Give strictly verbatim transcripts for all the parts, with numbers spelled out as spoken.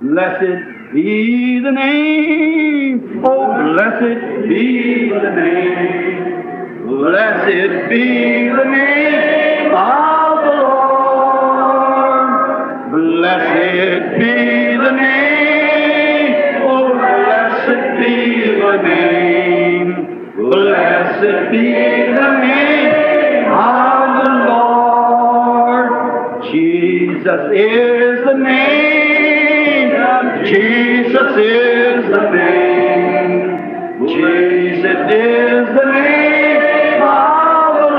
Blessed be the name, oh blessed be the name, blessed be the name of the Lord, blessed be the name, oh blessed be the name, blessed be the name of the Lord. Jesus is the name. Jesus is the name. Jesus is the name of the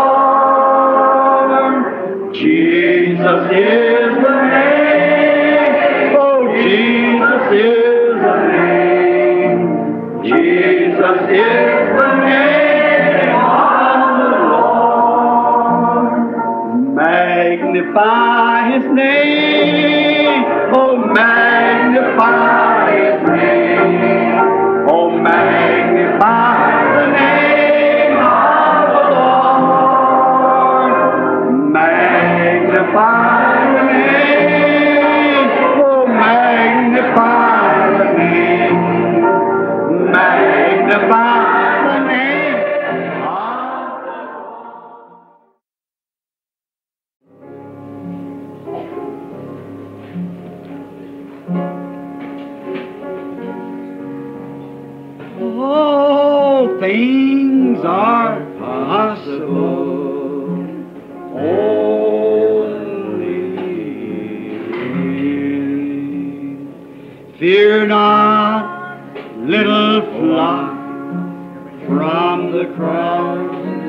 Lord. Jesus is the name. Oh, Jesus is the name. Jesus is the name of the Lord. Magnify His name. Oh, magnify His name. Oh, magnify the name of the Lord. Magnify the name. Oh, magnify the name. Magnify the name of the All things are possible, only fear not, little flock, from the cross.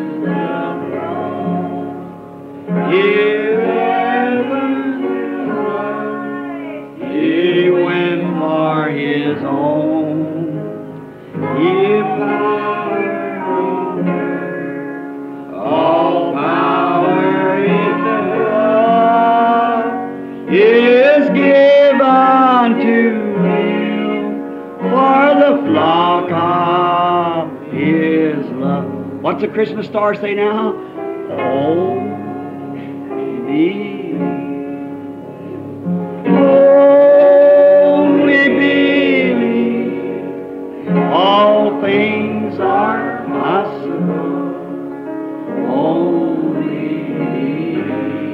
Heaven, He went for His own. Give power, all power in the is given to Him for the flock of His love. What's the Christmas star say now? Oh, thee, only believe, all things are possible, only believe,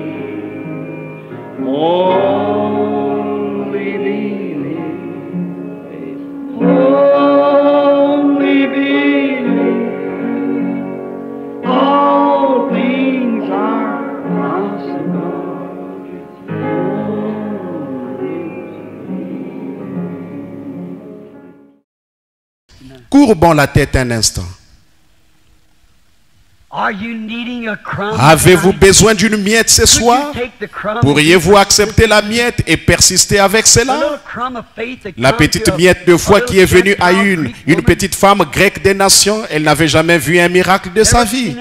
only believe, only believe, all things are possible. Courbons la tête un instant. Avez-vous besoin d'une miette ce soir? Pourriez-vous accepter la miette et persister avec cela? La petite miette de foi qui est venue à une, une petite femme grecque des nations, elle n'avait jamais vu un miracle de sa vie.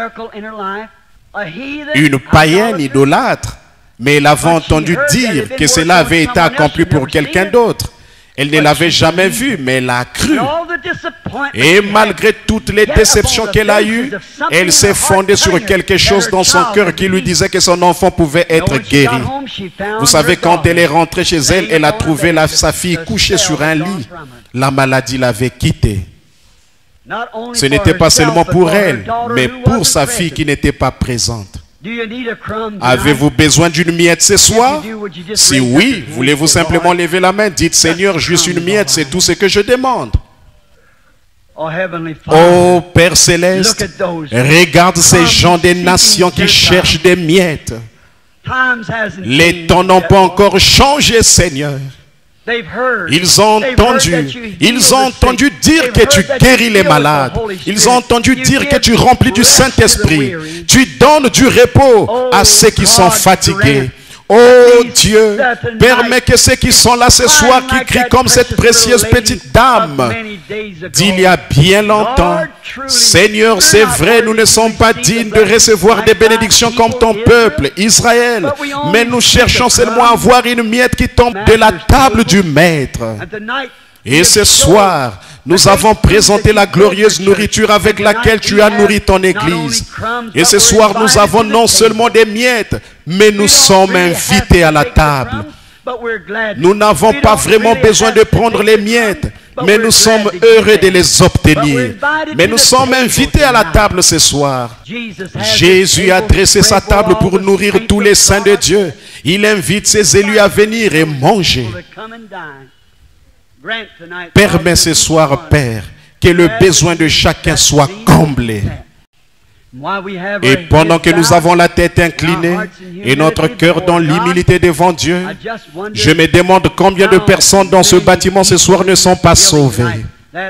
Une païenne idolâtre, mais elle avait entendu dire que cela avait été accompli pour quelqu'un d'autre. Elle ne l'avait jamais vu, mais elle a cru. Et malgré toutes les déceptions qu'elle a eues, elle s'est fondée sur quelque chose dans son cœur qui lui disait que son enfant pouvait être guéri. Vous savez, quand elle est rentrée chez elle, elle a trouvé la, sa fille couchée sur un lit. La maladie l'avait quittée. Ce n'était pas seulement pour elle, mais pour sa fille qui n'était pas présente. Avez-vous besoin d'une miette ce soir? Si oui, voulez-vous simplement lever la main? Dites, Seigneur, juste une miette, c'est tout ce que je demande. Oh Père Céleste, regarde ces gens des nations qui cherchent des miettes. Les temps n'ont pas encore changé, Seigneur. Ils ont entendu, ils ont entendu dire que tu guéris les malades. Ils ont entendu dire que tu remplis du Saint-Esprit. Tu donnes du repos à ceux qui sont fatigués. Oh Dieu, permets que ceux qui sont là ce soir, qui crient comme cette précieuse petite dame d'il y a bien longtemps. Seigneur, c'est vrai, nous ne sommes pas dignes de recevoir des bénédictions comme ton peuple, Israël. Mais nous cherchons seulement à avoir une miette qui tombe de la table du Maître. Et ce soir, nous avons présenté la glorieuse nourriture avec laquelle tu as nourri ton Église. Et ce soir, nous avons non seulement des miettes, mais nous sommes invités à la table. Nous n'avons pas vraiment besoin de prendre les miettes, mais nous sommes heureux de les obtenir. Mais nous sommes invités à la table ce soir. Jésus a dressé sa table pour nourrir tous les saints de Dieu. Il invite ses élus à venir et manger. Permets ce soir, Père, que le besoin de chacun soit comblé. Et pendant que nous avons la tête inclinée et notre cœur dans l'humilité devant Dieu, je me demande combien de personnes dans ce bâtiment ce soir ne sont pas sauvées.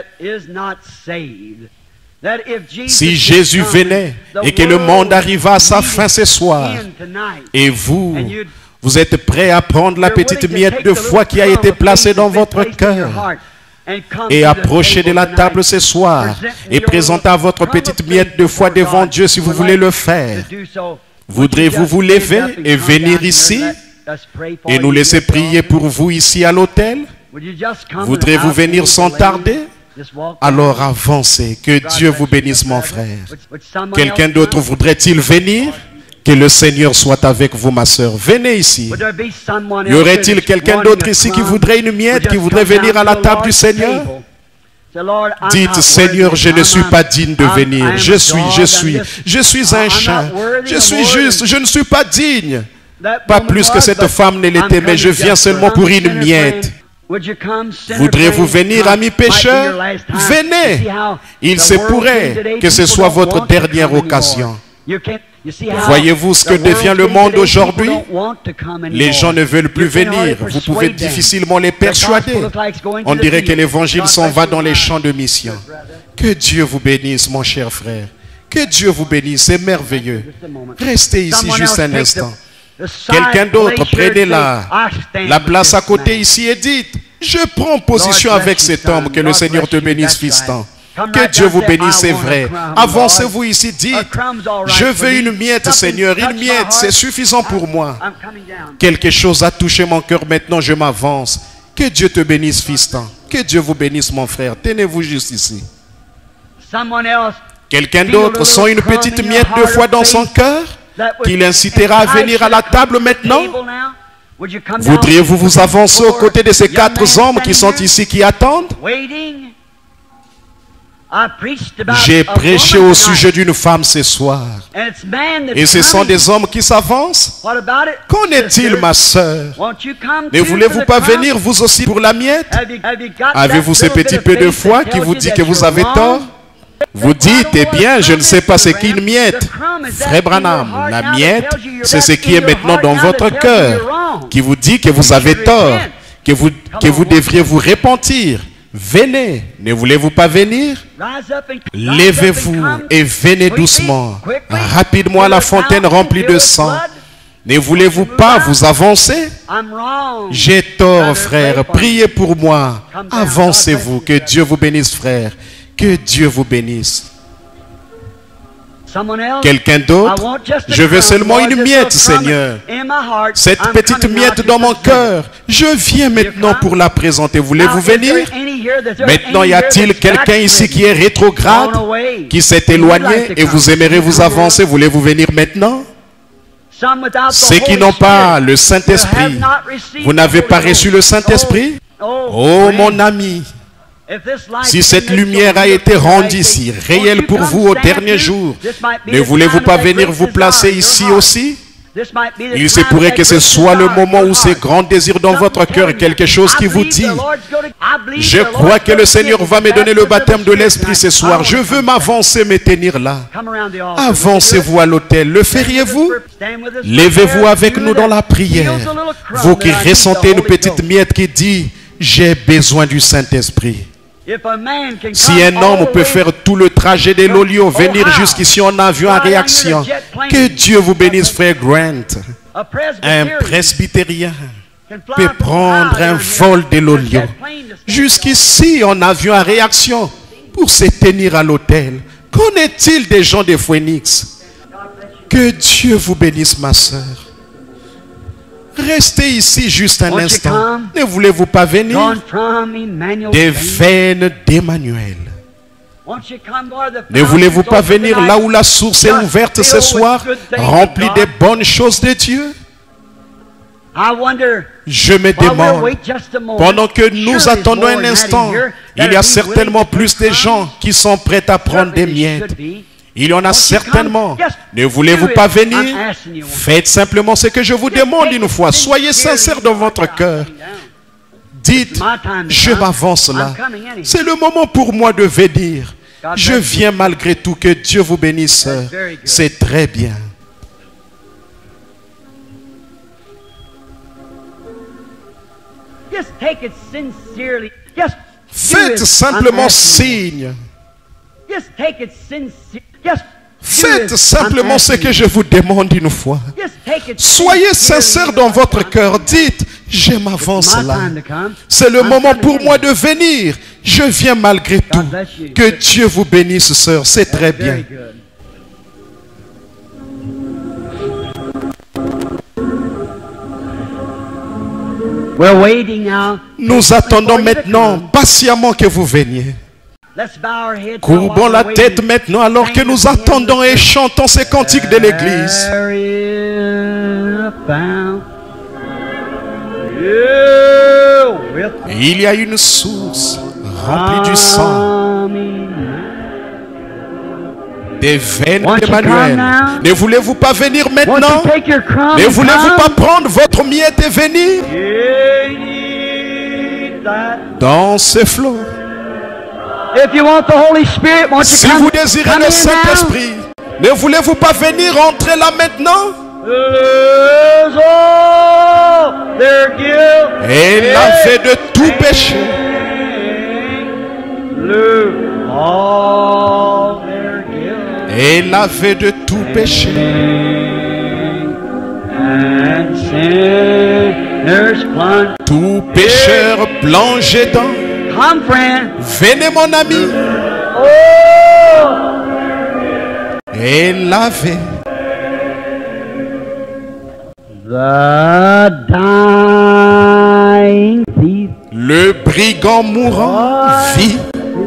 Si Jésus venait et que le monde arriva à sa fin ce soir, et vous, vous êtes prêts à prendre la petite miette de foi qui a été placée dans votre cœur et approchez de la table ce soir et présentez votre petite miette de foi devant Dieu si vous voulez le faire. Voudrez-vous vous lever et venir ici et nous laisser prier pour vous ici à l'autel? Voudrez-vous venir sans tarder? Alors avancez. Que Dieu vous bénisse, mon frère. Quelqu'un d'autre voudrait-il venir? Que le Seigneur soit avec vous, ma sœur. Venez ici. Y aurait-il quelqu'un d'autre ici qui voudrait une miette, qui voudrait venir à la table du Seigneur? Dites, Seigneur, je ne suis pas digne de venir. Je suis, je suis, je suis un chien. Je suis juste, je ne suis pas digne. Pas plus que cette femme ne l'était, mais je viens seulement pour une miette. Voudrez-vous venir, amis pécheurs? Venez. Il se pourrait que ce soit votre dernière occasion. Voyez-vous ce que devient le monde aujourd'hui? Les gens ne veulent plus venir. Vous pouvez difficilement les persuader. On dirait que l'évangile s'en va dans les champs de mission. Que Dieu vous bénisse, mon cher frère. Que Dieu vous bénisse, c'est merveilleux. Restez ici juste un instant. Quelqu'un d'autre, prenez la, la place à côté ici et dites, je prends position avec cet homme. Que le Seigneur te bénisse, fiston. Que Dieu vous bénisse, c'est vrai. Avancez-vous ici, dites, je veux une miette, Seigneur, une miette, c'est suffisant pour moi. Quelque chose a touché mon cœur, maintenant je m'avance. Que Dieu te bénisse, fiston. Que Dieu vous bénisse, mon frère. Tenez-vous juste ici. Quelqu'un d'autre sent une petite miette de foi dans son cœur qui l'incitera à venir à la table maintenant? Voudriez-vous vous avancer aux côtés de ces quatre hommes qui sont ici, qui attendent? J'ai prêché au sujet d'une femme ce soir. Et ce sont des hommes qui s'avancent. Qu'en est-il, ma sœur? Ne voulez-vous pas venir vous aussi pour la miette? Avez-vous ce petit peu de foi qui vous dit que vous avez tort? Vous dites, eh bien, je ne sais pas ce qu'est une miette. Frère Branham, la miette, c'est ce qui est maintenant dans votre cœur, qui vous dit que vous avez tort, que vous, que vous devriez vous repentir. Venez, ne voulez-vous pas venir? Levez-vous et venez doucement, rapidement à la fontaine remplie de sang. Ne voulez-vous pas vous avancer? J'ai tort, frère, priez pour moi. Avancez-vous, que Dieu vous bénisse, frère. Que Dieu vous bénisse. Quelqu'un d'autre? Je veux seulement une miette, Seigneur. Cette petite miette dans mon cœur, je viens maintenant pour la présenter. Voulez-vous venir? Maintenant, y a-t-il quelqu'un ici qui est rétrograde, qui s'est éloigné et vous aimeriez vous avancer? Voulez-vous venir maintenant? Ceux qui n'ont pas le Saint-Esprit, vous n'avez pas reçu le Saint-Esprit? Oh, mon ami, si cette lumière a été rendue ici, réelle pour vous au dernier jour, ne voulez-vous pas venir vous placer ici aussi? Il se pourrait que ce soit le moment où ce grand désir dans votre cœur, quelque chose qui vous dit, je crois que le Seigneur va me donner le baptême de l'Esprit ce soir, je veux m'avancer, me tenir là. Avancez-vous à l'autel, le feriez-vous? Levez-vous avec nous dans la prière, vous qui ressentez une petite miette qui dit, j'ai besoin du Saint-Esprit. Si un homme peut faire tout le trajet de l'Olio, venir jusqu'ici en avion en réaction, que Dieu vous bénisse, frère Grant. Un presbytérien peut prendre un vol de l'Olio jusqu'ici en avion en réaction pour se tenir à l'hôtel. Qu'en est-il des gens de Phoenix? Que Dieu vous bénisse, ma sœur. Restez ici juste un instant. Ne voulez-vous pas venir? Des veines d'Emmanuel. Ne voulez-vous pas venir là où la source est ouverte ce soir, remplie des bonnes choses de Dieu? Je me demande, pendant que nous attendons un instant, il y a certainement plus de gens qui sont prêts à prendre des miettes. Il y en a certainement. Ne voulez-vous pas venir? Faites simplement ce que je vous demande une fois. Soyez sincères dans votre cœur. Dites, je m'avance là. C'est le moment pour moi de venir. Je viens malgré tout. Que Dieu vous bénisse, sœur. C'est très bien. Faites simplement signe. Faites simplement ce que je vous demande une fois. Soyez sincères dans votre cœur. Dites, je m'avance là. C'est le moment pour moi de venir. Je viens malgré tout. Que Dieu vous bénisse, sœur. C'est très bien. Nous attendons maintenant patiemment que vous veniez. Courbons la tête maintenant alors que nous attendons et chantons ces cantiques de l'église. Il y a une source remplie du sang des veines d'Emmanuel. Ne voulez-vous pas venir maintenant? Ne voulez-vous pas prendre votre miette et venir dans ces flots? Si vous désirez le Saint-Esprit, ne voulez-vous pas venir entrer là maintenant? Et laver de tout péché. Et laver de tout péché. Tout pécheur plongé dans. Venez mon ami. Et lavez. Le brigand mourant vit.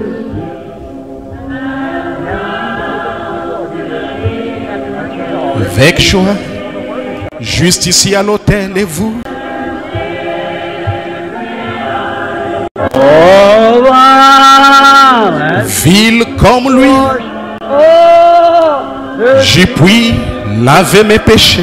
Avec joie, juste ici à l'autel et vous. Ville comme lui, j'y puis laver mes péchés.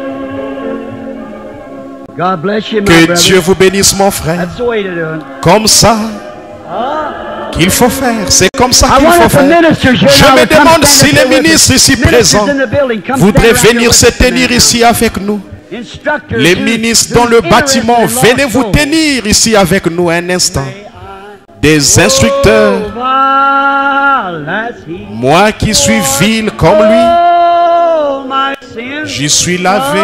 Que Dieu vous bénisse, mon frère. Comme ça qu'il faut faire. C'est comme ça qu'il faut faire. Je me demande si les ministres ici présents voudraient venir se tenir ici avec nous. Les ministres dans le bâtiment, venez vous tenir ici avec nous un instant. Des instructeurs. Moi qui suis vil comme lui, j'y suis lavé.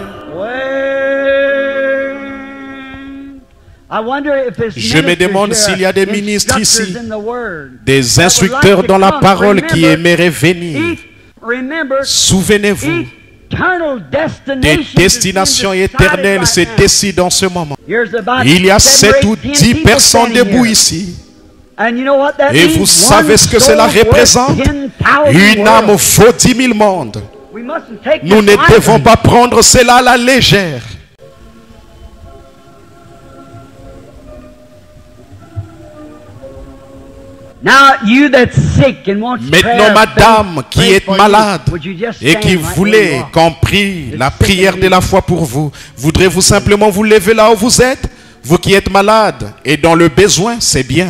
Je me demande s'il y a des ministres ici, des instructeurs dans la parole qui aimeraient venir. Souvenez-vous, des destinations éternelles se décident en ce moment. Il y a sept ou dix personnes debout ici. Et vous savez ce que cela représente? Une âme vaut dix mille mondes. Nous ne devons pas prendre cela à la légère. Maintenant, madame qui est malade et qui voulait qu'on prie la prière de la foi pour vous, voudrez-vous simplement vous lever là où vous êtes? Vous qui êtes malade et dans le besoin, c'est bien.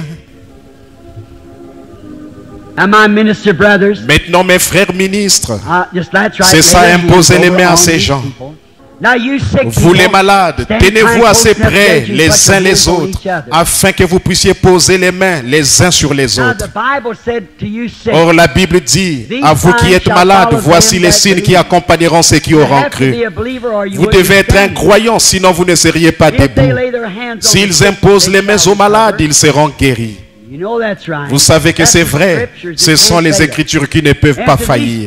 Maintenant, mes frères ministres, c'est ça, imposer les mains à ces gens. Vous les malades, tenez-vous assez près les uns les autres afin que vous puissiez poser les mains les uns sur les autres. Or la Bible dit, à vous qui êtes malades, voici les signes qui accompagneront ceux qui auront cru. Vous devez être un croyant, sinon vous ne seriez pas debout. S'ils imposent les mains aux malades, ils seront guéris. Vous savez que c'est vrai. Ce sont les Écritures qui ne peuvent pas faillir.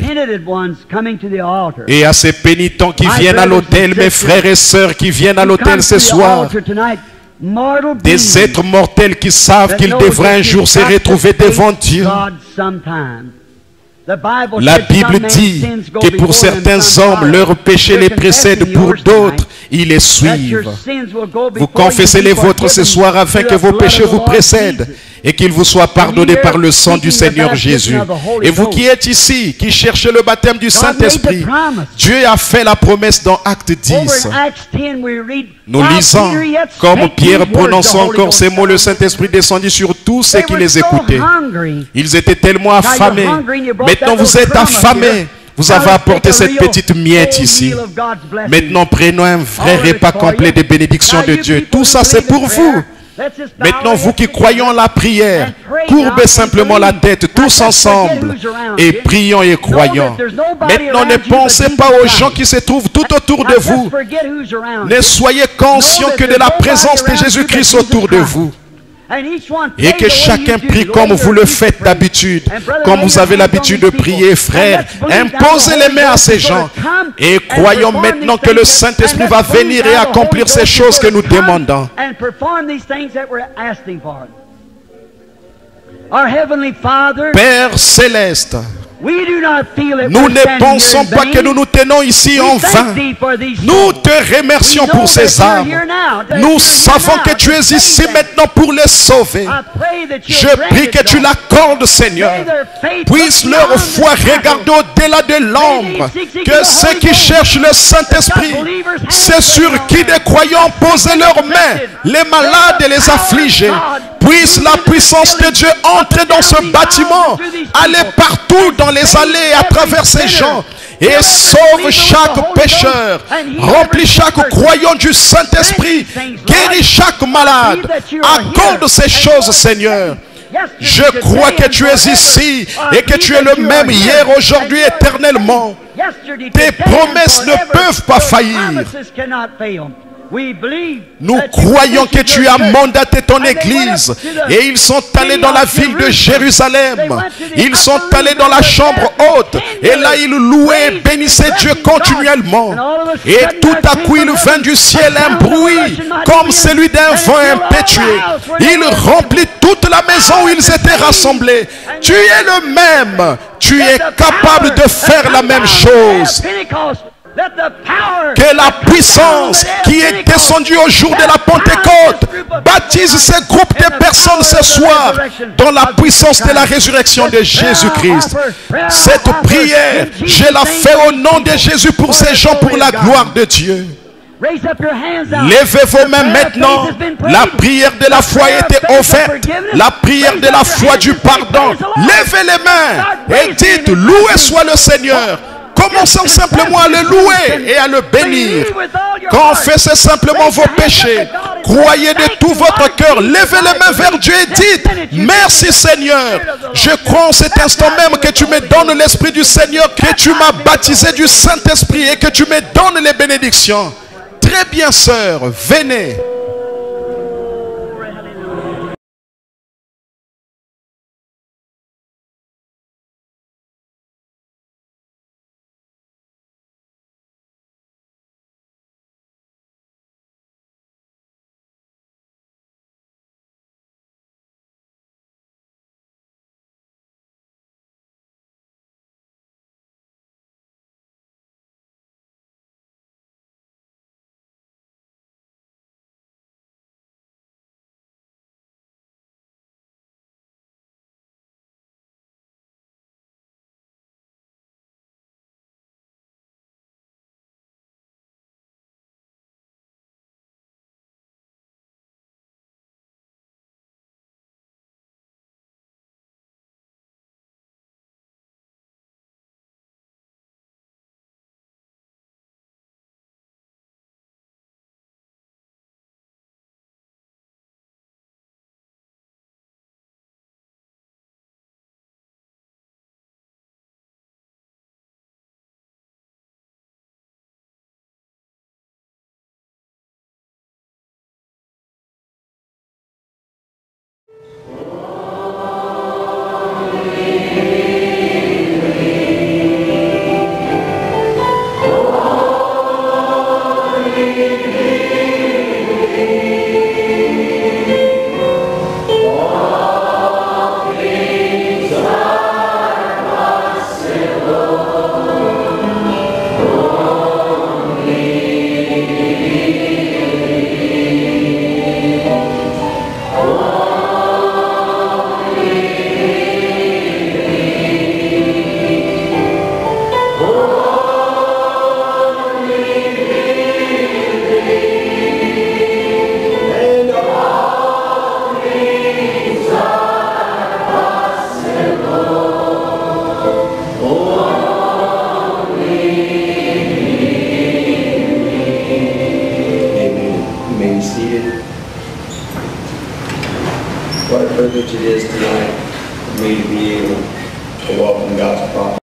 Et à ces pénitents qui viennent à l'autel, mes frères et sœurs qui viennent à l'autel ce soir, des êtres mortels qui savent qu'ils devraient un jour se retrouver devant Dieu. La Bible dit que pour certains hommes, leurs péchés les précèdent, pour d'autres, ils les suivent. Vous confessez les vôtres ce soir afin que vos péchés vous précèdent et qu'ils vous soient pardonnés par le sang du Seigneur Jésus. Et vous qui êtes ici, qui cherchez le baptême du Saint-Esprit, Dieu a fait la promesse dans Acte dix. Nous lisons, comme Pierre prononçant encore ces mots, le Saint-Esprit descendit sur tous ceux qui les écoutaient. Ils étaient tellement affamés. Maintenant vous êtes affamés. Vous avez apporté cette petite miette ici. Maintenant prenons un vrai repas complet de bénédictions de Dieu. Tout ça c'est pour vous. Maintenant, vous qui croyez en la prière, courbez simplement la tête tous ensemble et prions et croyons. Maintenant, ne pensez pas aux gens qui se trouvent tout autour de vous. Ne soyez conscients que de la présence de Jésus-Christ autour de vous. Et que chacun prie comme vous le faites d'habitude, comme vous avez l'habitude de prier, frère. Imposez les mains à ces gens et croyons maintenant que le Saint-Esprit va venir et accomplir ces choses que nous demandons. Père céleste, nous ne pensons pas que nous nous tenons ici en vain. Nous te remercions pour ces âmes. Nous savons que tu es ici maintenant pour les sauver. Je prie que tu l'accordes, Seigneur. Puisse leur foi regarder au-delà de l'ombre. Que ceux qui cherchent le Saint-Esprit, c'est sur qui des croyants poser leurs mains, les malades et les affligés. Puisse la puissance de Dieu entrer dans ce bâtiment, aller partout dans les allées à travers ces gens et sauve chaque pécheur, remplit chaque croyant du Saint-Esprit, guérit chaque malade. Accorde ces choses, Seigneur. Je crois que tu es ici et que tu es le même hier, aujourd'hui, éternellement. Tes promesses ne peuvent pas faillir. Nous croyons que tu as mandaté ton église et ils sont allés dans la ville de Jérusalem. Ils sont allés dans la chambre haute et là ils louaient et bénissaient Dieu continuellement. Et tout à coup il vint du ciel un bruit comme celui d'un vent impétueux. Il remplit toute la maison où ils étaient rassemblés. Tu es le même. Tu es capable de faire la même chose. Que la puissance qui est descendue au jour de la Pentecôte baptise ces groupes de personnes ce soir dans la puissance de la résurrection de Jésus-Christ. Cette prière, je la fais au nom de Jésus pour ces gens, pour la gloire de Dieu. Levez vos mains maintenant. La prière de la foi a été offerte. La prière de la foi du pardon. Levez les mains et dites: loué soit le Seigneur. Commencez simplement à le louer et à le bénir. Confessez simplement vos péchés. Croyez de tout votre cœur. Levez les mains vers Dieu et dites: merci Seigneur. Je crois en cet instant même que tu me donnes l'Esprit du Seigneur, que tu m'as baptisé du Saint-Esprit et que tu me donnes les bénédictions. Très bien, sœur, venez. What a privilege it is tonight for me to be able to welcome God's prophet.